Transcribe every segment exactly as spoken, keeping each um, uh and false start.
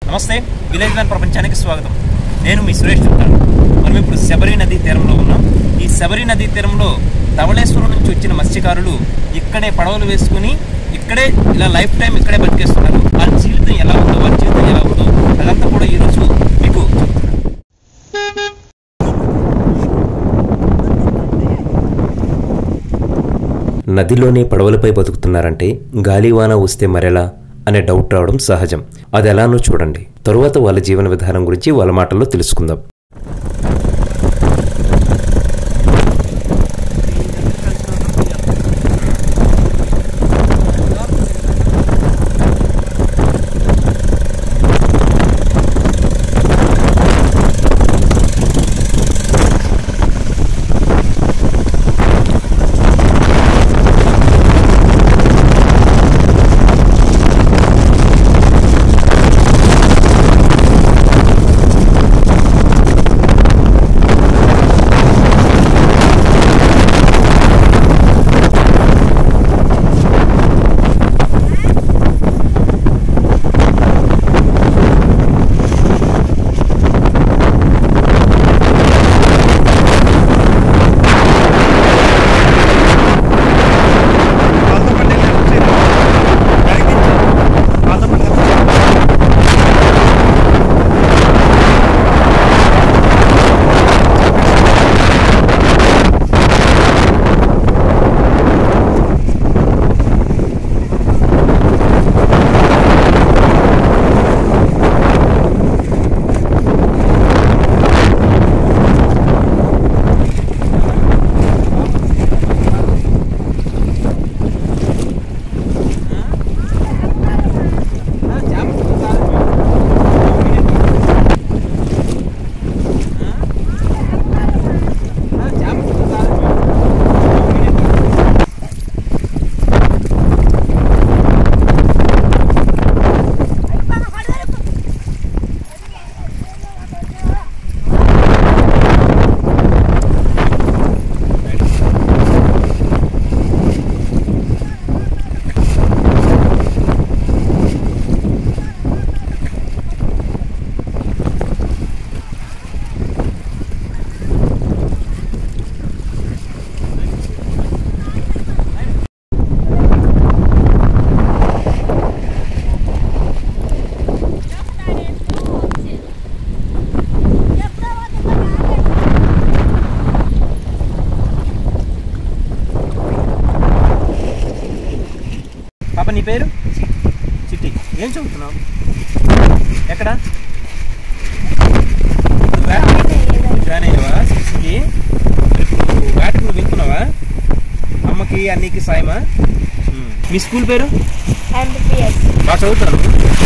నమస్తే, village man ప్రపంచానికి స్వాగతం. నేను మీ సురేష్ జుట్టాడా. మనం ఇప్పుడు శబరి నదీ తీరంలో ఉన్నాం. ఈ శబరి నదీ తీరంలో ధవళేశ్వరం నుంచి వచ్చిన మత్స్యకారులు ఇక్కడే పడవలు వేసుకుని ఇక్కడే ఇలా లైఫ్ టైం ఇక్కడే బతికేస్తున్నారు. వాళ్ళ జీవితం ఎలా ఉందో వాళ్ళ జీవితం ఎలా ఉందో అదంతా కూడా ఈరోజు మీకు నదిలోనే పడవలపై బతుకుతున్నారంటే గాలివాన వస్తే మరెలా అనే డౌట్ రావడం సహజం. అది ఎలానో చూడండి. తరువాత వాళ్ళ జీవన విధానం గురించి వాళ్ళ మాటల్లో తెలుసుకుందాం. పాప, నీ పేరు? చిట్టి. ఏం చదువుతున్నావు? ఎక్కడ జాయిన్ అయ్యావా? సిక్స్కి. ఇప్పుడు వేటకు నువ్వు వెళ్తున్నావా? అమ్మకి అన్నికి సాయమా? మీ స్కూల్ పేరు? బాగా చదువుతాను.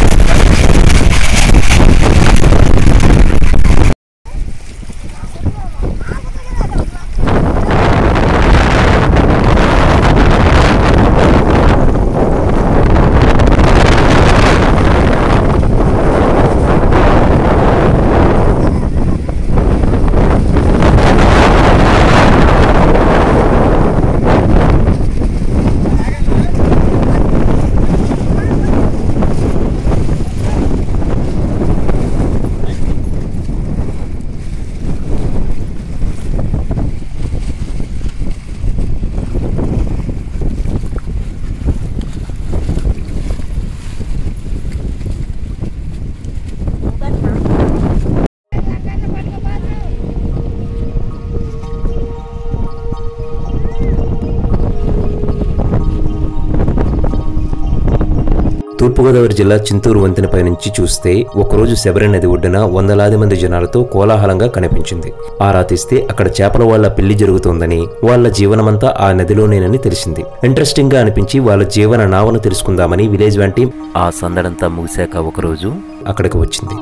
తూర్పుగోదావరి జిల్లా చింతూరు వంతెనపై నుంచి చూస్తే ఒకరోజు శబరి నది ఒడ్డున వందలాది మంది జనాలతో కోలాహలంగా కనిపించింది. ఆరా తీస్తే అక్కడ చేపల వాళ్ల పెళ్లి జరుగుతోందని, వాళ్ల జీవనమంతా ఆ నదిలోనేనని తెలిసింది. ఇంట్రెస్టింగ్ గా అనిపించి వాళ్ళ జీవన నావను తెలుసుకుందామని విలేజ్ వ్యాన్ టీం ఆ సందడంతా ముగిశాక ఒకరోజు అక్కడికి వచ్చింది.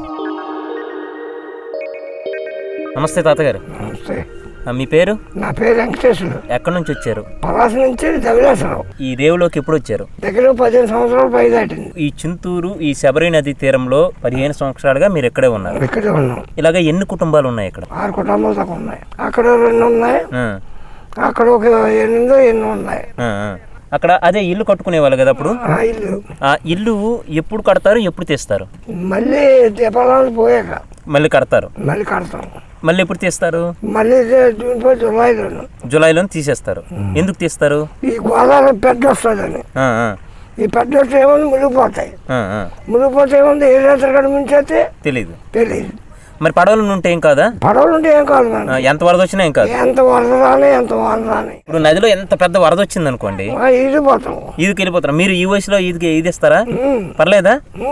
నమస్తే తాతగారు. నమస్తే. మీ పేరు? నా పేరు వెంకటేశ్వరుడు. ఎక్కడి నుంచి వచ్చారు? పలాస నుంచి ధవళేశ్వరం. ఈ రేవులోకి ఎప్పుడు వచ్చారు? దగ్గర పదిహేను సంవత్సరాలు పై దాటింది. ఈ చింతూరు ఈ శబరి నది తీరంలో పదిహేను సంవత్సరాలుగా మీరు ఇక్కడే ఉన్నారు. ఇక్కడే ఉన్నాం. ఇలాగ ఎన్ని కుటుంబాలు ఉన్నాయి ఇక్కడ? ఆరు కుటుంబాలు దాకా ఉన్నాయి. అక్కడ రెండు ఉన్నాయి, అక్కడ ఒక ఎనిమిదో ఎన్నో ఉన్నాయి. అక్కడ అదే ఇల్లు కట్టుకునేవాళ్ళు కదా అప్పుడు. ఇల్లు ఆ ఇల్లు ఎప్పుడు కడతారు, ఎప్పుడు తీస్తారు? మళ్ళీ దీపావళి పోయాక మళ్ళీ కడతారు. మళ్ళీ కడతాం. మళ్ళీ ఎప్పుడు తీస్తారు? మళ్ళీ జూన్ పోయి జూలైలో జూలైలో తీసేస్తారు. ఎందుకు తీస్తారు? ఈ గోదావరి పెద్ద వస్తుందని. ఈ పెద్ద వస్తే ఏముంది మునిగిపోతాయి. మునిగిపోతే ఏముంది ఏ రేతర కడ ముంచైతే తెలియదు తెలియదు మరి పడవలు ఉంటే ఏం కాదా? పడవలు ఉంటే ఏం కాదు, ఎంత వరద వచ్చినా ఏం కాదు. ఎంత వరద రాని ఎంత వరద రాని. ఇప్పుడు నదిలో ఎంత పెద్ద వరద వచ్చింది అనుకోండి, ఈదిపోతాం. ఈదికి వెళ్ళిపోతారు. మీరు ఈ వయసులో ఈదికి ఈదిస్తారా? పర్లేదా?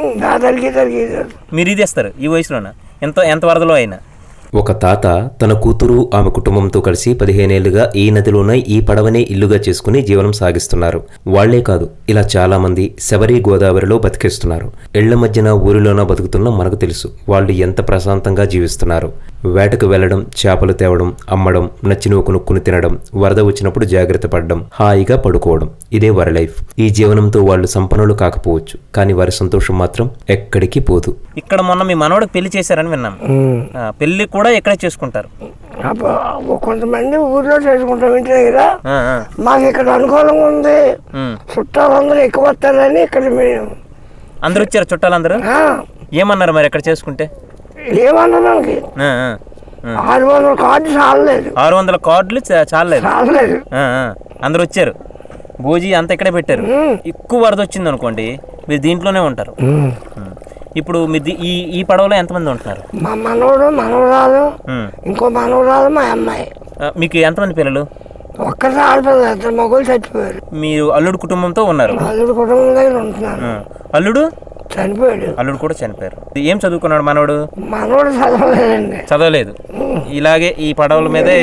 మీరు ఈదేస్తారు ఈ వయసులోనా? ఎంత ఎంత వరదలో అయినా. ఒక తాత తన కూతురు ఆమె కుటుంబంతో కలిసి పదిహేనేళ్లుగా ఈ నదిలోనే ఈ పడవనే ఇల్లుగా చేసుకుని జీవనం సాగిస్తున్నారు. వాళ్లే కాదు, ఇలా చాలా మంది శబరి గోదావరిలో బతికేస్తున్నారు. ఇళ్ల మధ్యన ఊరిలోన బతుకుతున్న మనకు తెలుసు వాళ్ళు ఎంత ప్రశాంతంగా జీవిస్తున్నారు. వేటకు వెళ్లడం, చేపలు తేవడం, అమ్మడం, నచ్చినవి కొనుక్కుని తినడం, వరద వచ్చినప్పుడు జాగ్రత్త పడడం, హాయిగా పడుకోవడం, ఇదే వారి లైఫ్. ఈ జీవనంతో వాళ్ళు సంపన్నులు కాకపోవచ్చు, కానీ వారి సంతోషం మాత్రం ఎక్కడికి పోదు. ఇక్కడ మొన్న మీ మనవడికి పెళ్లి చేశారని విన్నాం. పెళ్లి కూడా ఎక్కడే చేసుకుంటారు? కొంతమంది ఊర్లో చేసుకుంటాం ఇంటి దగ్గర. మాకు ఇక్కడ అనుకూలంగా ఉంది, చుట్టాలందరూ ఎక్కువ వస్తారని ఇక్కడ మేము అందరూ వచ్చారు. చుట్టాలందరూ ఏమన్నారు మరి ఎక్కడ చేసుకుంటే? ఏమన్నా మనకి ఆరు వందల కార్డు చాలలేదు. ఆరు వందల కార్డులు చాలలేదు చాలలేదు అందరు వచ్చారు. భోజీ అంత ఇక్కడే పెట్టారు. ఎక్కువ వరద వచ్చింది అనుకోండి, మీరు దీంట్లోనే ఉంటారు. ఇప్పుడు మీ ఈ ఈ పడవలో ఎంతమంది ఉంటున్నారు? మా మనవడు, మనవరాలు, ఇంకో మనవరాలు, మా అమ్మాయి. మీకు ఎంతమంది పిల్లలు? ఒక్కసారి ఆడపిల్లలు, ఇద్దరు మగవాళ్ళు చచ్చిపోయారు. మీరు అల్లుడు కుటుంబంతో ఉన్నారు? అల్లుడు కుటుంబం దగ్గర ఉంటున్నారు. అల్లుడు చనిపోయాడు. అల్లుడు కూడా చనిపోయారు. ఏం చదువుకున్నాడు మనోడు? మనోడు చదవలేదండి. చదవలేదు. ఇలాగే ఈ పడవల మీదే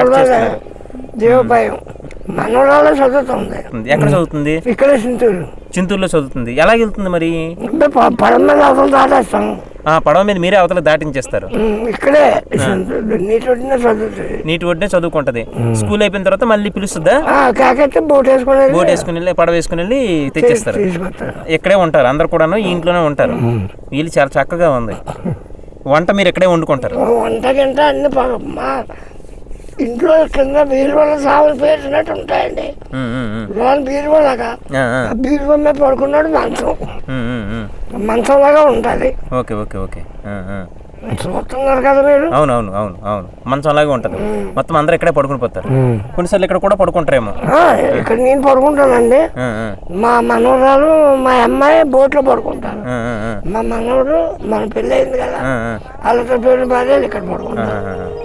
జీవోపాయం. మనోరాలో చదువుతుంది. ఎక్కడ చదువుతుంది? ఇక్కడ చింతూరు. చింతూరులో చదువుతుంది. ఎలా వెళ్తుంది మరి? పడవ మీద అవతల దాటేస్తాం. పడవ మీద మీరే అవతల దాటించేస్తారు. ఇక్కడే నీటి ఒడ్డునే చదువుతుంది. నీటి ఒడ్డునే చదువుకుంటది. స్కూల్ అయిపోయిన తర్వాత మళ్ళీ పిలుస్తుందా? కాకైతే బోట్ వేసుకుని బోట్ వేసుకుని వెళ్ళి పడవ వేసుకుని వెళ్ళి తెచ్చేస్తారు. ఇక్కడే ఉంటారు అందరు కూడా, ఈ ఇంట్లోనే ఉంటారు. వీళ్ళు చాలా చక్కగా ఉంది. వంట మీరు ఇక్కడే వండుకుంటారు? వంట గింట అన్ని ఇంట్లో కింద బీరువాళ్ళ సాగులు పేర్చినట్టు ఉంటాయండి. లోన్ బీరువాలాగా బీరువా మీద పడుకున్నాడు మంచం, మంచం లాగా ఉంటుంది. ఓకే ఓకే ఓకే చూస్తున్నారు కదా మీరు? అవును అవును అవును అవును మంచం లాగా ఉంటది. మొత్తం అందరూ ఇక్కడే పడుకుని పోతారు. కొన్నిసార్లు ఇక్కడ కూడా పడుకుంటారేమో. ఇక్కడ నేను పడుకుంటానండి. మా మనవరాలు, మా అమ్మాయి బోట్ లో పడుకుంటారు. మా మనవడు, మన పెళ్ళి అయింది కదా, వాళ్ళతో పెళ్లి భార్యలు ఇక్కడ పడుకుంటారు.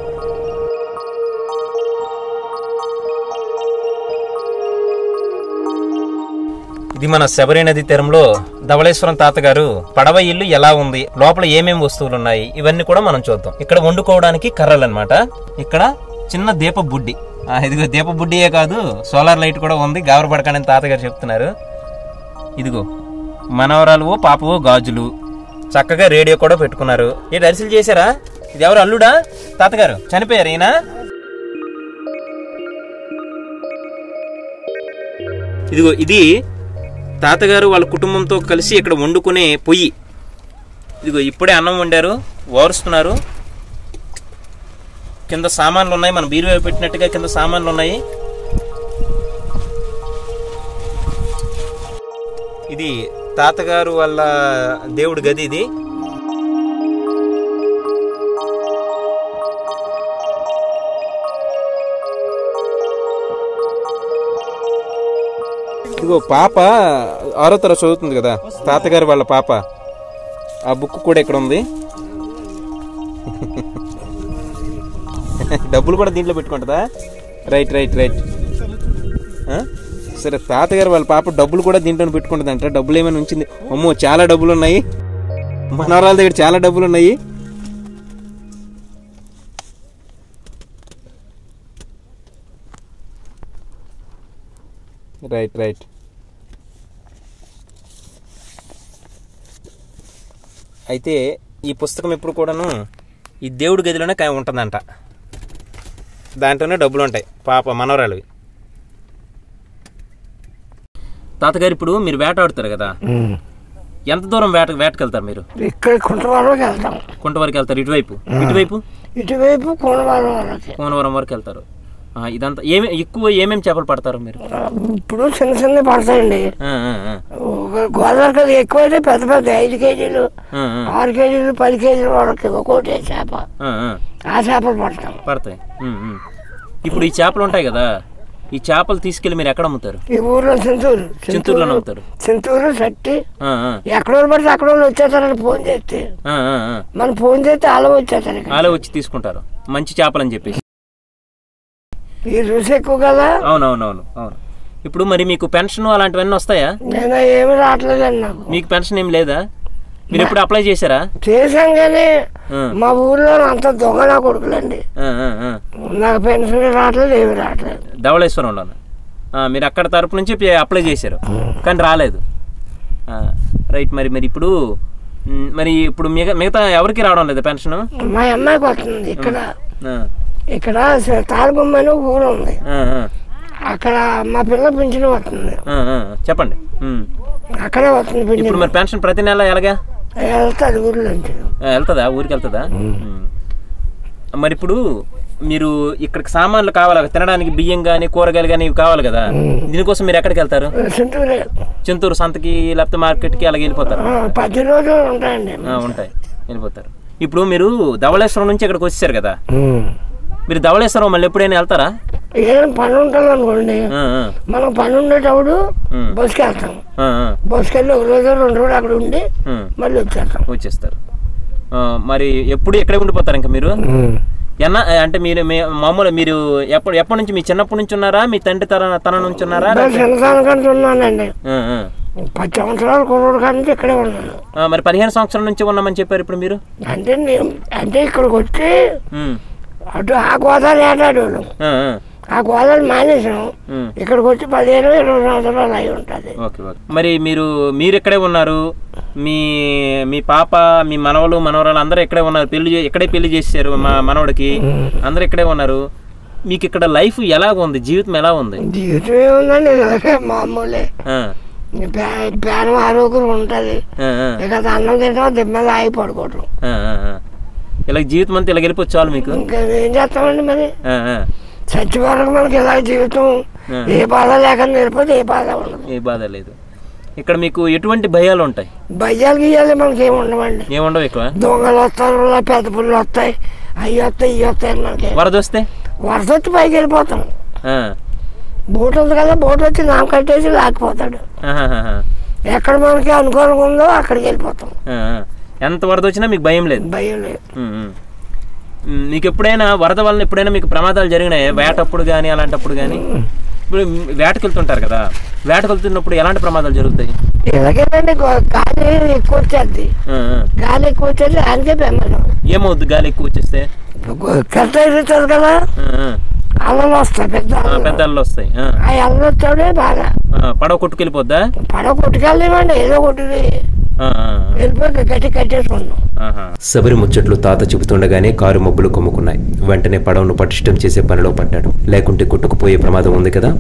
ఇది మన శబరి నది తీరంలో ధవళేశ్వరం తాతగారు పడవ ఇల్లు ఎలా ఉంది, లోపల ఏమేమి వస్తువులు ఉన్నాయి, ఇవన్నీ కూడా మనం చూద్దాం. ఇక్కడ వండుకోవడానికి కర్రలు అన్నమాట. ఇక్కడ చిన్న దీప బుడ్డి, ఇదిగో దీప బుడ్డియే కాదు, సోలార్ లైట్ కూడా ఉంది. గావరపడకని తాతగారు చెప్తున్నారు. ఇదిగో మనవరాలు పాపవో గాజులు, చక్కగా రేడియో కూడా పెట్టుకున్నారు. ఏంటి అరిసెలు చేశారా? ఇది ఎవరు అల్లుడా? తాతగారు చనిపోయారు ఈయన? ఇదిగో ఇది తాతగారు వాళ్ళ కుటుంబంతో కలిసి ఇక్కడ వండుకునే పొయ్యి. ఇదిగో ఇప్పుడే అన్నం వండారు, ఓరుస్తున్నారు. కింద సామాన్లు ఉన్నాయి, మన బీరువా పెట్టినట్టుగా కింద సామాన్లు ఉన్నాయి. ఇది తాతగారు వాళ్ళ దేవుడి గది. ఇది ఇదిగో పాప ఆరో తరగతి చదువుతుంది కదా, తాతగారు వాళ్ళ పాప. ఆ బుక్ కూడా ఇక్కడ ఉంది. డబ్బులు కూడా దీంట్లో పెట్టుకుంటుందా? రైట్ రైట్ రైట్ సరే, తాతగారు వాళ్ళ పాప డబ్బులు కూడా దీంట్లో పెట్టుకుంటుంది అంట. డబ్బులు ఏమైనా ఉంచింది? అమ్మో చాలా డబ్బులు ఉన్నాయి, మనవరాల దగ్గర చాలా డబ్బులు ఉన్నాయి. రైట్ రైట్ అయితే ఈ పుస్తకం ఎప్పుడు కూడాను ఈ దేవుడి గదిలోనే ఉంటుందంట. దాంట్లోనే డబ్బులు ఉంటాయి పాప మనవరాలివి. తాతగారు ఇప్పుడు మీరు వేట ఆడుతారు కదా, ఎంత దూరం వేట వేటకెళ్తారు మీరు? ఇక్కడ కుంటవరం వెళ్తాం. కుంట వరకు వెళ్తారు. ఇటువైపు ఇటువైపు ఇటువైపు కోనవరం కోనవరం వరకు వెళ్తారు. ఇదంతా ఏమి ఎక్కువ ఏమేమి చేపలు పడతారు మీరు? ఇప్పుడు చిన్న చిన్న పడతాయండి. గోదావరి ఎక్కువైతే పెద్ద పెద్ద ఐదు కేజీలు ఆరు కేజీలు పది కేజీలు వాళ్ళకి ఒక్కోటే చేప, ఆ చేపలు పడతాం పడతాయి. ఇప్పుడు ఈ చేపలు ఉంటాయి కదా, ఈ చేపలు తీసుకెళ్లి మీరు ఎక్కడ అమ్ముతారు? ఈ ఊర్లో చింతూరు చింతూరులో అమ్ముతారు. చింతూరు సట్టి ఎక్కడ పడితే అక్కడ వాళ్ళు వచ్చేస్తారని ఫోన్ చేస్తే, మనం ఫోన్ చేస్తే అలా వచ్చేస్తారు, అలా వచ్చి తీసుకుంటారు మంచి చేపలు అని చెప్పేసి. ఈ రుచి ఎక్కువ కదా. అవునవునవును అవును. ఇప్పుడు మరి మీకు పెన్షన్ అలాంటివన్నీ వస్తాయా? నేను ఏమి రావట్లేదండి నాకు. మీకు పెన్షన్ ఏమి లేదా? మీరు ఎప్పుడు అప్లై చేశారా? చేశాం కానీ మా ఊర్లో అంత దొంగ నా కొడుకులండి, నాకు పెన్షన్ రావట్లేదు, ఏమి రావట్లేదు. ధవళేశ్వరంలో మీరు అక్కడ తరపు నుంచి అప్లై చేశారు కానీ రాలేదు. రైట్. మరి మరి ఇప్పుడు మరి ఇప్పుడు మిగతా మిగతా ఎవరికి రావడం లేదు పెన్షన్? మా అమ్మాయికి వస్తుంది. ఇక్కడ ఇక్కడ తాళబొమ్మ అని ఊరు ఉంది, అక్కడ మా పిల్ల పింఛన్ వస్తుంది. చెప్పండి. అక్కడే వస్తుంది ఇప్పుడు మరి పెన్షన్ ప్రతి నెల ఎలాగా వెళ్తుంది? ఊర్లో వెళ్తుందా? ఊరికి వెళ్తుందా? మరి ఇప్పుడు మీరు ఇక్కడికి సామాన్లు కావాలి తినడానికి, బియ్యం కానీ కూరగాయలు కానీ ఇవి కావాలి కదా, దీనికోసం మీరు ఎక్కడికి వెళ్తారు? చింతూరు. చింతూరు సంతకి లేకపోతే మార్కెట్కి అలాగే వెళ్ళిపోతారు? పది రోజులు ఉంటాయండి. ఉంటాయి, వెళ్ళిపోతారు. ఇప్పుడు మీరు ధవళేశ్వరం నుంచి ఇక్కడికి వచ్చేసారు కదా, మీరు ధవళేశ్వరం మళ్ళీ ఎప్పుడైనా వెళ్తారా? ఏదైనా పని ఉంటుంది అనుకోండి, మనం పని ఉండేటప్పుడు బస్కి వెళ్తాం. బస్కి వెళ్ళి ఒక రోజు రెండు రోజులు అక్కడ ఉండి మళ్ళీ వచ్చేస్తాం. వచ్చేస్తారు. మరి ఎప్పుడు ఎక్కడే ఉండిపోతారు ఇంకా మీరు? ఎన్న అంటే మీరు మామూలు మీరు ఎప్పుడు ఎప్పటి నుంచి, మీ చిన్నప్పటి నుంచి ఉన్నారా, మీ తండ్రి తన తన నుంచి ఉన్నారా? చిన్నతనం ఉన్నానండి, పది సంవత్సరాలు కుర్రోడు కాడి నుంచి ఇక్కడే ఉన్నాను. మరి పదిహేను సంవత్సరాల నుంచి ఉన్నామని చెప్పారు ఇప్పుడు మీరు. అంటే అంటే ఇక్కడికి వచ్చి అటు ఆ గోదావరి ఆడాడు, ఆ గోదావరి మానేసాం, ఇక్కడికి వచ్చి పదిహేను ఇరవై సంవత్సరాలు అయి ఉంటుంది. మరి మీరు మీరు ఇక్కడే ఉన్నారు, మీ మీ పాప మీ మనవలు మనవరాలు అందరూ ఇక్కడే ఉన్నారు, పెళ్లి ఇక్కడే పెళ్లి చేశారు మా మనవడికి, అందరూ ఇక్కడే ఉన్నారు. మీకు ఇక్కడ లైఫ్ ఎలాగ ఉంది, జీవితం ఎలా ఉంది? జీవితం ఏముందండి మామూలే, పేరం ఆరోగ్యం ఉంటుంది, ఇక అన్నం తింటాం దిమ్మగా ఆగి పడుకోవటం, ఇలా జీవితం అంతా ఇలా వెళ్ళిపోవచ్చు చాలు మీకు. ఇంకా ఏం చేస్తామండి మరి, చచ్చిపోవడానికి మనకి ఇలా జీవితం, ఏ బాధ లేకుండా వెళ్ళిపోతే ఏ బాధ ఉండదు, ఏ బాధ లేదు. ఇక్కడ మీకు ఎటువంటి భయాలు ఉంటాయి? భయాలు గీయాలి మనకి ఏమి ఉండవండి, ఏముండవు. ఎక్కువ దొంగలు వస్తారు, పెద్ద పుల్లు వస్తాయి, అవి వస్తాయి ఇవి వస్తాయి. మనకి వరద వస్తే వరద వచ్చి పైకి వెళ్ళిపోతాం, బోట్ ఉంది కదా, బోట్ వచ్చి నామ కట్టేసి లాక్కిపోతాడు, ఎక్కడ మనకి అనుకూలంగా ఉందో అక్కడికి వెళ్ళిపోతాం. ఎంత వరద వచ్చినా మీకు భయం లేదు? భయం లేదు. మీకు ఎప్పుడైనా వరద వల్ల ఎప్పుడైనా మీకు ప్రమాదాలు జరిగినాయి? వేటప్పుడు కానీ అలాంటప్పుడు కానీ? ఇప్పుడు వేటకు వెళ్తుంటారు కదా, వేటకు వెళ్తున్నప్పుడు ఎలాంటి ప్రమాదాలు జరుగుతాయి? ఎలాగేనండి, గాలి ఎక్కువ వచ్చేది, గాలి ఎక్కువ వచ్చేది అందుకే ప్రమాదం. ఏమవుద్ది గాలి ఎక్కువ వచ్చేస్తే? కరెక్ట్ అయిపోతుంది కదా, అల్లలు వస్తాయి, పెద్ద పెద్ద అల్లలు వస్తాయి. ఆ అల్లలు వచ్చాడే బాగా పడవ కొట్టుకెళ్ళిపోద్దా? పడవ కొట్టుకెళ్ళలేమండి, ఏదో కొట్టుది వెళ్ళిపోయి గట్టి కట్టేసుకున్నాం. శబరి ముచ్చట్లు తాత చెబుతుండగానే కారు మబ్బులు కమ్ముకున్నాయి. వెంటనే పడవను పటిష్టం చేసే పనిలో పడ్డాడు, లేకుంటే కొట్టుకుపోయే ప్రమాదం ఉంది కదా.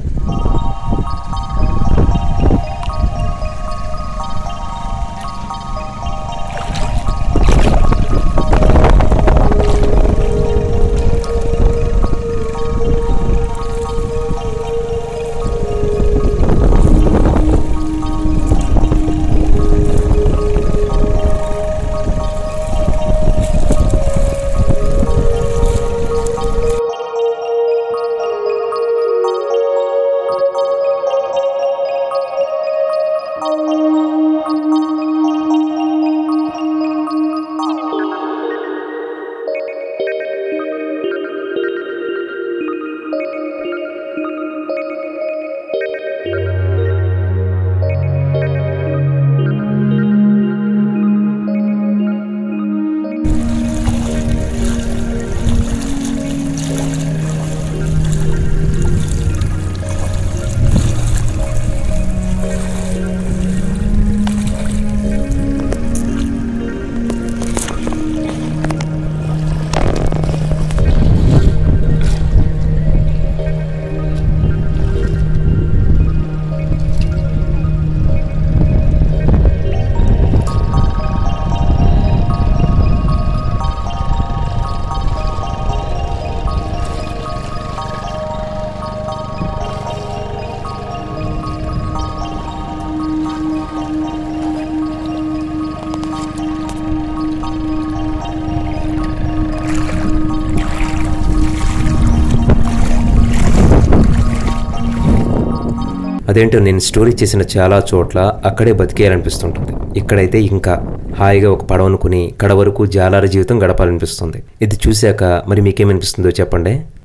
అదేంటో నేను స్టోరీ చేసిన చాలా చోట్ల అక్కడే బతికేయాలనిపిస్తుంటుంది. ఇక్కడైతే ఇంకా హాయిగా ఒక పడవనుకుని కడ వరకు జాలార జీవితం గడపాలనిపిస్తుంది. ఇది చూశాక మరి మీకేమనిపిస్తుందో చెప్పండి.